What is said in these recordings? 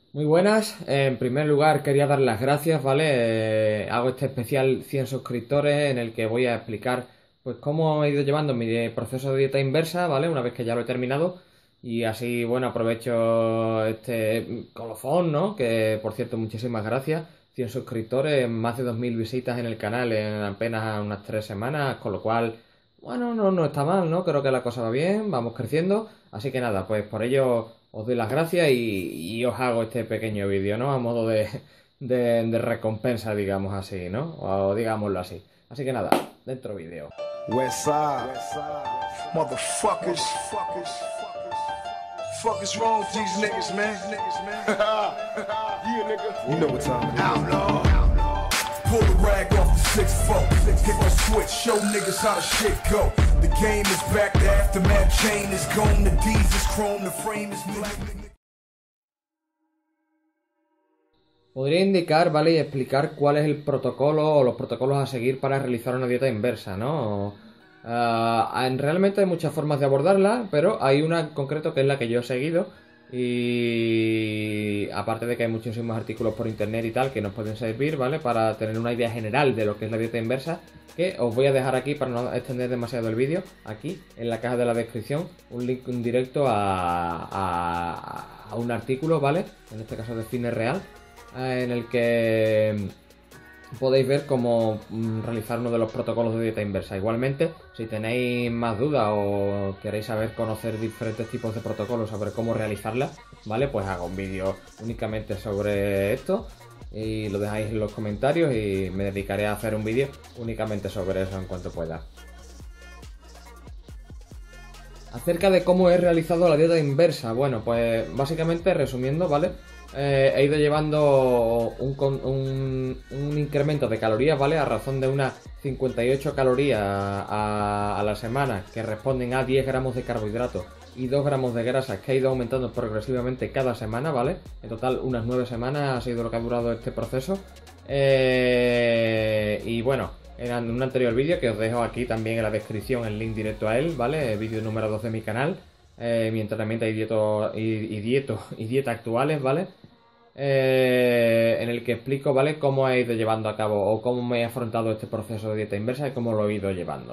Muy buenas, en primer lugar quería dar las gracias, ¿vale? Hago este especial 100 suscriptores en el que voy a explicar pues cómo he ido llevando mi proceso de dieta inversa, ¿vale? Una vez que ya lo he terminado y así, bueno, aprovecho este colofón, ¿no? Que por cierto, muchísimas gracias. 100 suscriptores, más de 2000 visitas en el canal en apenas unas 3 semanas, con lo cual, bueno, no está mal, ¿no? Creo que la cosa va bien, vamos creciendo. Así que nada, pues por ello os doy las gracias y os hago este pequeño vídeo, ¿no? A modo de recompensa, digamos así, ¿no? O digámoslo así. Así que nada, dentro vídeo. Westside, motherfuckers. Fuck is wrong with these niggas, man? Yeah, nigga. You know what time it is. Outlaw. Pull the rag off the 6-4. Hit the switch, show niggas how the shit go. The game is back, the aftermath chain is gone. The D's is chrome, the frame is black. Podría indicar, ¿vale? Y explicar cuál es el protocolo o los protocolos a seguir para realizar una dieta inversa, ¿no? Realmente hay muchas formas de abordarla, pero hay una en concreto que es la que yo he seguido. Y aparte de que hay muchísimos artículos por internet y tal que nos pueden servir, ¿vale? Para tener una idea general de lo que es la dieta inversa, que os voy a dejar aquí para no extender demasiado el vídeo, aquí en la caja de la descripción, un link directo a un artículo, ¿vale? En este caso de Fitness Real, en el que podéis ver cómo realizar uno de los protocolos de dieta inversa. Igualmente, si tenéis más dudas o queréis conocer diferentes tipos de protocolos sobre cómo realizarlas, ¿vale? Pues hago un vídeo únicamente sobre esto y lo dejáis en los comentarios y me dedicaré a hacer un vídeo únicamente sobre eso en cuanto pueda. Acerca de cómo he realizado la dieta inversa, bueno, pues básicamente resumiendo, ¿vale? He ido llevando un incremento de calorías, ¿vale? A razón de unas 58 calorías a la semana, que responden a 10 gramos de carbohidratos y 2 gramos de grasas, que ha ido aumentando progresivamente cada semana, ¿vale? En total, unas 9 semanas ha sido lo que ha durado este proceso. Y bueno, en un anterior vídeo, que os dejo aquí también en la descripción el link directo a él, ¿vale? El vídeo número 2 de mi canal. Mi entrenamiento y dieta actuales, ¿vale? En el que explico, ¿vale? Cómo he ido llevando a cabo o cómo me he afrontado este proceso de dieta inversa y cómo lo he ido llevando.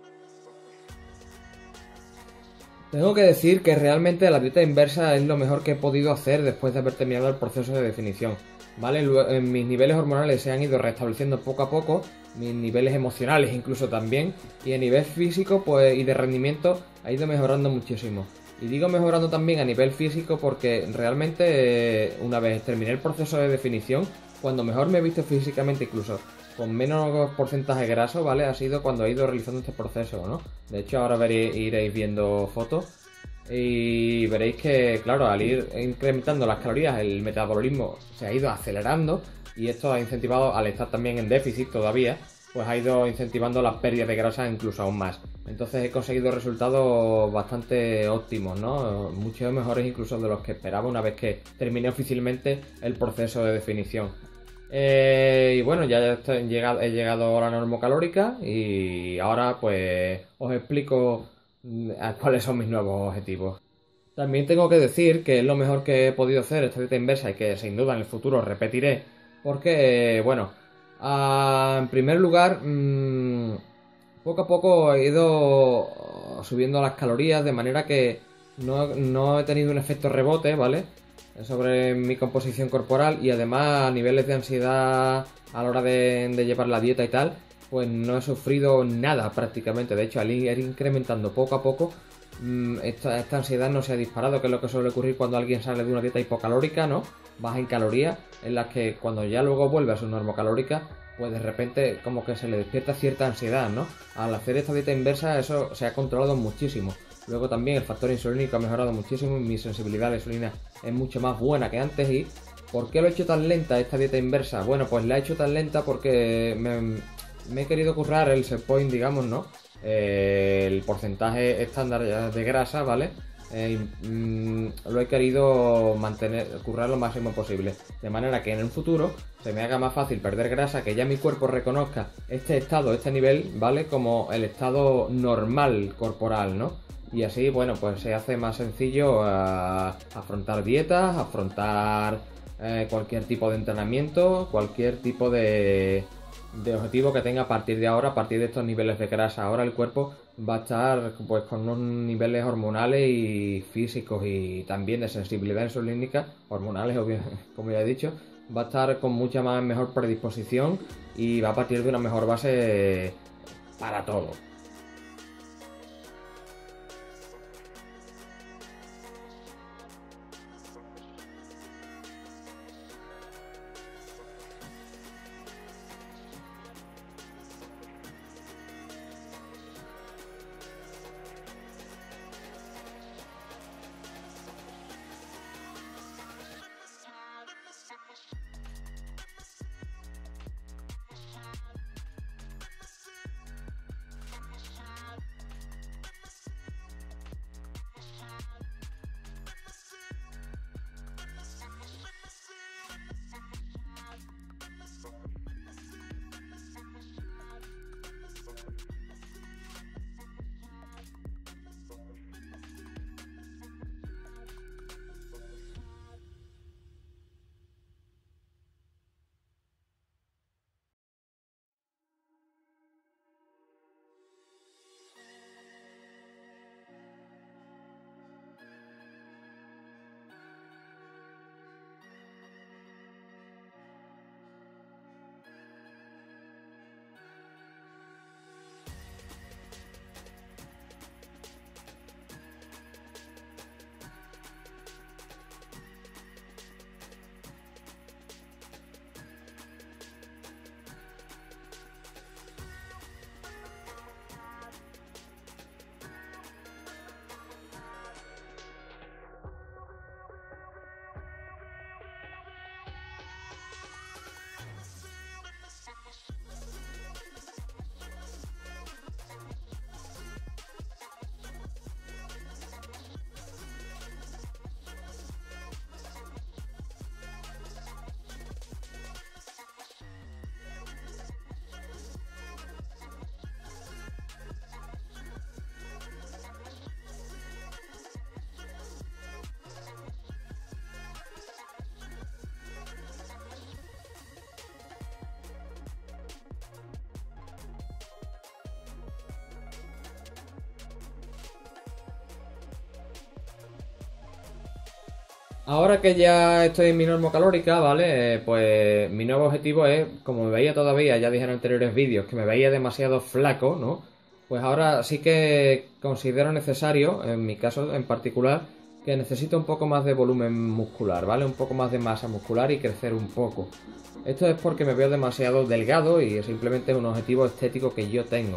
Tengo que decir que realmente la dieta inversa es lo mejor que he podido hacer después de haber terminado el proceso de definición, ¿vale? Mis niveles hormonales se han ido restableciendo poco a poco, mis niveles emocionales incluso también, y a nivel físico pues, y de rendimiento ha ido mejorando muchísimo. Y digo mejorando también a nivel físico porque realmente una vez terminé el proceso de definición, cuando mejor me he visto físicamente incluso con menos porcentaje graso, ¿vale? Ha sido cuando he ido realizando este proceso, ¿no? De hecho ahora iréis viendo fotos y veréis que, claro, al ir incrementando las calorías, el metabolismo se ha ido acelerando y esto ha incentivado, al estar también en déficit todavía, pues ha ido incentivando las pérdidas de grasa incluso aún más. Entonces he conseguido resultados bastante óptimos, ¿no? Mucho mejores incluso de los que esperaba una vez que terminé oficialmente el proceso de definición. Y bueno, ya he llegado a la normocalórica y ahora pues os explico cuáles son mis nuevos objetivos. También tengo que decir que es lo mejor que he podido hacer esta dieta inversa y que sin duda en el futuro repetiré porque, bueno, en primer lugar, poco a poco he ido subiendo las calorías de manera que no he tenido un efecto rebote, ¿vale? Sobre mi composición corporal y además a niveles de ansiedad a la hora de llevar la dieta y tal, pues no he sufrido nada prácticamente. De hecho, al ir incrementando poco a poco, esta ansiedad no se ha disparado, que es lo que suele ocurrir cuando alguien sale de una dieta hipocalórica, ¿no? Baja en calorías, en las que cuando ya luego vuelve a su normocalórica, pues de repente como que se le despierta cierta ansiedad, ¿no? Al hacer esta dieta inversa eso se ha controlado muchísimo. Luego también el factor insulínico ha mejorado muchísimo y mi sensibilidad a la insulina es mucho más buena que antes. ¿Y por qué lo he hecho tan lenta esta dieta inversa? Bueno, pues la he hecho tan lenta porque me he querido currar el set point, digamos, ¿no? El porcentaje estándar de grasa, ¿vale? Lo he querido currar lo máximo posible, de manera que en el futuro se me haga más fácil perder grasa, que ya mi cuerpo reconozca este estado, este nivel, ¿vale? Como el estado normal corporal, ¿no? Y así, bueno, pues se hace más sencillo afrontar dietas, afrontar cualquier tipo de entrenamiento, cualquier tipo de objetivo que tenga a partir de ahora, a partir de estos niveles de grasa. Ahora el cuerpo va a estar pues con unos niveles hormonales y físicos y también de sensibilidad insulínica, hormonales como ya he dicho, va a estar con mucha mejor predisposición y va a partir de una mejor base para todo. Ahora que ya estoy en mi norma calórica, ¿vale? Pues mi nuevo objetivo es, como me veía todavía, ya dije en anteriores vídeos, que me veía demasiado flaco, ¿no? Pues ahora sí que considero necesario, en mi caso en particular, que necesito un poco más de volumen muscular, ¿vale? Un poco más de masa muscular y crecer un poco. Esto es porque me veo demasiado delgado y simplemente es un objetivo estético que yo tengo.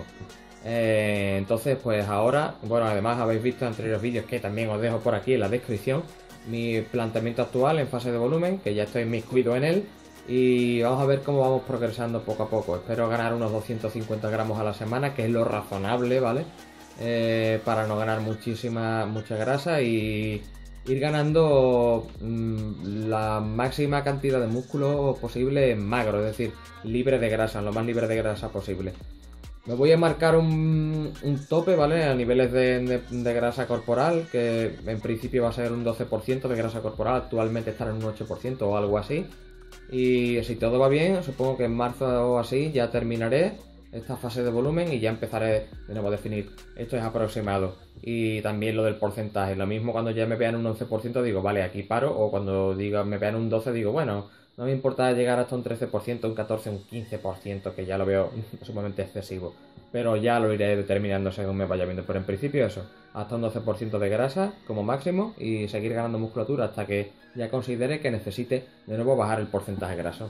Entonces, pues ahora, bueno, además habéis visto en anteriores vídeos que también os dejo por aquí en la descripción mi planteamiento actual en fase de volumen, que ya estoy inmiscuido en él, y vamos a ver cómo vamos progresando poco a poco. Espero ganar unos 250 gramos a la semana, que es lo razonable, ¿vale? Para no ganar mucha grasa y ir ganando la máxima cantidad de músculo posible magro, es decir, libre de grasa, lo más libre de grasa posible. Me voy a marcar un tope, ¿vale? A niveles de grasa corporal, que en principio va a ser un 12% de grasa corporal, actualmente estará en un 8% o algo así. Y si todo va bien, supongo que en marzo o así ya terminaré esta fase de volumen y ya empezaré de nuevo a definir. Esto es aproximado. Y también lo del porcentaje. Lo mismo cuando ya me vean un 11% digo, vale, aquí paro. O cuando me vean un 12% digo, bueno, no me importa llegar hasta un 13%, un 14%, un 15%, que ya lo veo sumamente excesivo. Pero ya lo iré determinando según me vaya viendo. Pero en principio eso, hasta un 12% de grasa como máximo y seguir ganando musculatura hasta que ya considere que necesite de nuevo bajar el porcentaje graso.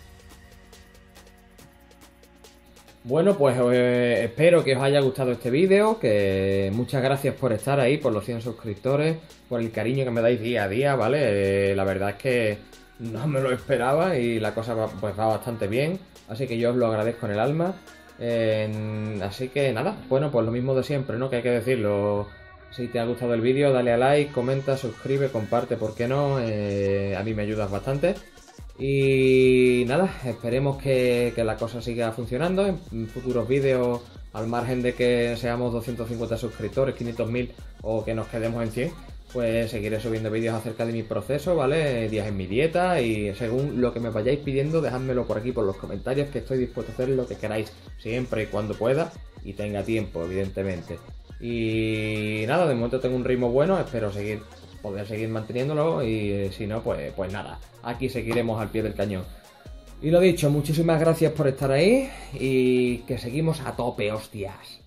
Bueno, pues espero que os haya gustado este vídeo, que muchas gracias por estar ahí, por los 100 suscriptores, por el cariño que me dais día a día, ¿vale? La verdad es que no me lo esperaba y la cosa pues va bastante bien, así que yo os lo agradezco en el alma. Así que nada, bueno, pues lo mismo de siempre, ¿no? Que hay que decirlo. Si te ha gustado el vídeo, dale a like, comenta, suscribe, comparte, ¿por qué no? A mí me ayudas bastante. Y nada, esperemos que la cosa siga funcionando en futuros vídeos, al margen de que seamos 250 suscriptores, 500.000 o que nos quedemos en 100. pues seguiré subiendo vídeos acerca de mi proceso, ¿vale? Días en mi dieta y según lo que me vayáis pidiendo, dejádmelo por aquí por los comentarios, que estoy dispuesto a hacer lo que queráis, siempre y cuando pueda y tenga tiempo, evidentemente. Y nada, de momento tengo un ritmo bueno, espero poder seguir manteniéndolo y si no, pues nada, aquí seguiremos al pie del cañón. Y lo dicho, muchísimas gracias por estar ahí y que seguimos a tope, hostias.